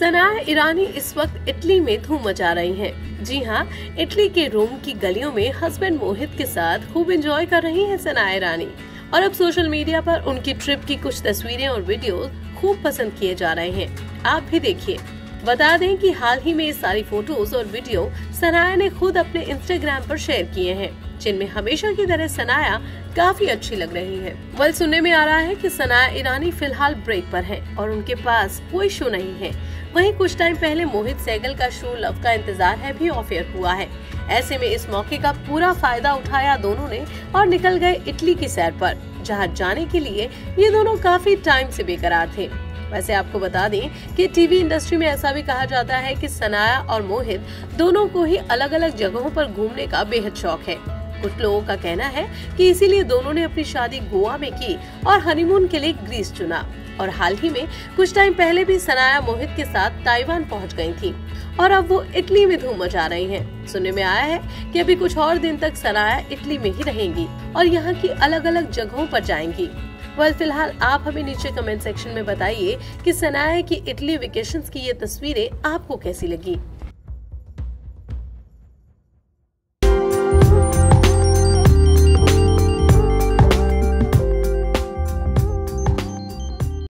सनाया ईरानी इस वक्त इटली में धूम मचा रही हैं। जी हाँ, इटली के रोम की गलियों में हस्बैंड मोहित के साथ खूब एंजॉय कर रही हैं सनाया ईरानी। और अब सोशल मीडिया पर उनकी ट्रिप की कुछ तस्वीरें और वीडियोस खूब पसंद किए जा रहे हैं। आप भी देखिए। बता दें कि हाल ही में ये सारी फोटोज और वीडियो सनाया ने खुद अपने इंस्टाग्राम पर शेयर किए हैं, जिनमें हमेशा की तरह सनाया काफी अच्छी लग रही है। वल सुनने में आ रहा है कि सनाया ईरानी फिलहाल ब्रेक पर हैं और उनके पास कोई शो नहीं है। वहीं कुछ टाइम पहले मोहित सहगल का शो लव का इंतजार है भी ऑफ एयर हुआ है। ऐसे में इस मौके का पूरा फायदा उठाया दोनों ने और निकल गए इटली की सैर पर, जहां जाने के लिए ये दोनों काफी टाइम से बेकरार थे। वैसे आपको बता दें कि टीवी इंडस्ट्री में ऐसा भी कहा जाता है कि सनाया और मोहित दोनों को ही अलग अलग जगहों पर घूमने का बेहद शौक है। कुछ लोगों का कहना है कि इसीलिए दोनों ने अपनी शादी गोवा में की और हनीमून के लिए ग्रीस चुना। और हाल ही में कुछ टाइम पहले भी सनाया मोहित के साथ ताइवान पहुंच गई थी और अब वो इटली में धूम मचा रही हैं। सुनने में आया है कि अभी कुछ और दिन तक सनाया इटली में ही रहेंगी और यहाँ की अलग अलग जगहों पर जाएंगी। फिलहाल आप हमें नीचे कमेंट सेक्शन में बताइए कि सनाया की इटली वेकेशंस की ये तस्वीरें आपको कैसी लगी।